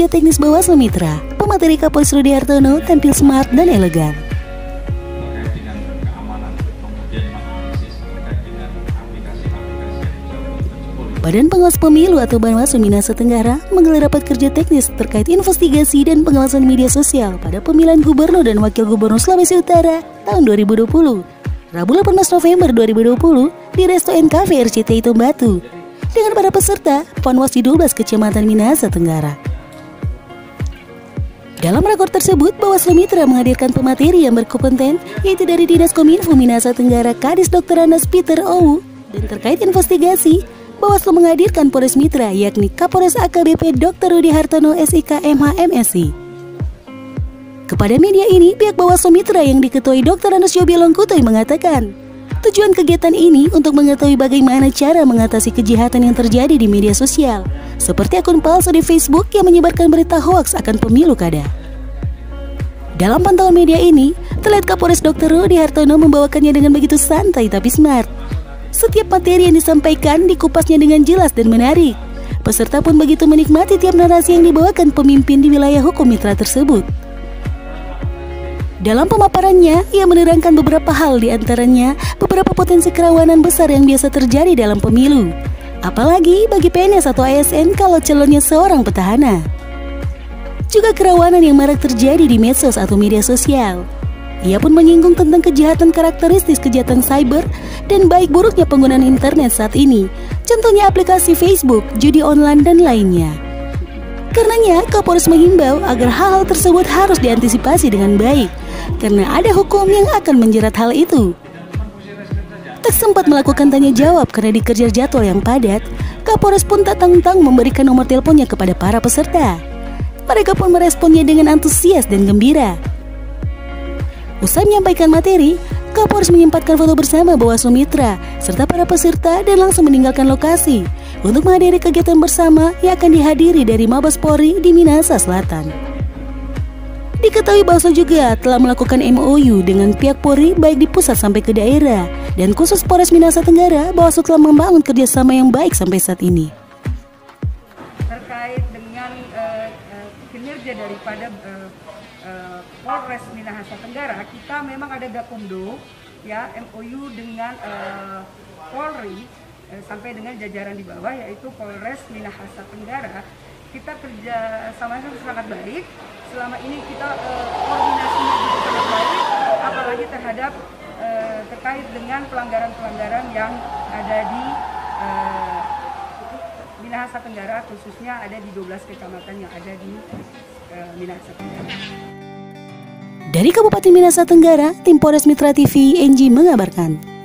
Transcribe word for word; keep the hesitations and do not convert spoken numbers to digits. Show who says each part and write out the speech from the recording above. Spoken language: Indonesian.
Speaker 1: Kerja Teknis Bawaslu Mitra, pemateri Kapolres Rudi Hartono tampil smart dan elegan. Badan Pengawas Pemilu atau Bawaslu Minahasa Tenggara menggelar rapat kerja teknis terkait investigasi dan pengawasan media sosial pada pemilihan Gubernur dan Wakil Gubernur Sulawesi Utara tahun dua ribu dua puluh. Rabu delapan belas November dua ribu dua puluh di Resto N Cafe R C T I Tombatu dengan para peserta Panwas di dua belas Kecamatan Minahasa Tenggara. Dalam rakor tersebut, Bawaslu Mitra menghadirkan pemateri yang berkompeten, yaitu dari Dinas Kominfo Minahasa Tenggara Kadis Dokter Andes Peter Owu, dan terkait investigasi, Bawaslu menghadirkan Polres Mitra, yakni Kapolres A K B P Dokter Rudi Hartono S I K M H M S I. Kepada media ini, pihak Bawaslu Mitra yang diketuai Dokter Andes Yobi Longkutoy mengatakan, tujuan kegiatan ini untuk mengetahui bagaimana cara mengatasi kejahatan yang terjadi di media sosial, seperti akun palsu di Facebook yang menyebarkan berita hoaks akan pemilu kada. Dalam pantauan media ini, terlihat Kapolres Dokter Rudi Hartono membawakannya dengan begitu santai tapi smart. Setiap materi yang disampaikan dikupasnya dengan jelas dan menarik. Peserta pun begitu menikmati tiap narasi yang dibawakan pemimpin di wilayah hukum mitra tersebut. Dalam pemaparannya, ia menerangkan beberapa hal, di antaranya beberapa potensi kerawanan besar yang biasa terjadi dalam pemilu. Apalagi bagi P N S atau A S N kalau calonnya seorang petahana. Juga kerawanan yang marak terjadi di medsos atau media sosial. Ia pun menyinggung tentang kejahatan karakteristik kejahatan cyber dan baik buruknya penggunaan internet saat ini, contohnya aplikasi Facebook, judi online, dan lainnya. Karenanya, Kapolres menghimbau agar hal-hal tersebut harus diantisipasi dengan baik, karena ada hukum yang akan menjerat hal itu. Tak sempat melakukan tanya jawab karena dikejar jadwal yang padat, Kapolres pun tak tanggung-tanggung memberikan nomor teleponnya kepada para peserta. Mereka pun meresponnya dengan antusias dan gembira. Usai menyampaikan materi, Kapolres menyempatkan foto bersama Bawaslu Mitra serta para peserta dan langsung meninggalkan lokasi untuk menghadiri kegiatan bersama yang akan dihadiri dari Mabes Polri di Minahasa Selatan. Diketahui Bawaslu juga telah melakukan M O U dengan pihak Polri baik di pusat sampai ke daerah, dan khusus Polres Minahasa Tenggara, Bawaslu telah membangun kerjasama yang baik sampai saat ini.
Speaker 2: Terkait dengan uh, uh, kinerja daripada uh, uh, Polres Minahasa Tenggara, kita memang ada Gakumdo, ya, M O U dengan uh, Polri uh, sampai dengan jajaran di bawah, yaitu Polres Minahasa Tenggara. Kita kerja sama sangat baik. Selama ini kita uh, koordinasinya juga sangat baik, apalagi terhadap uh, terkait dengan pelanggaran-pelanggaran yang ada di uh, Minahasa Tenggara, khususnya ada di dua belas kecamatan yang ada di uh, Minahasa Tenggara.
Speaker 1: Dari Kabupaten Minahasa Tenggara, tim Polres Mitra T V N G mengabarkan.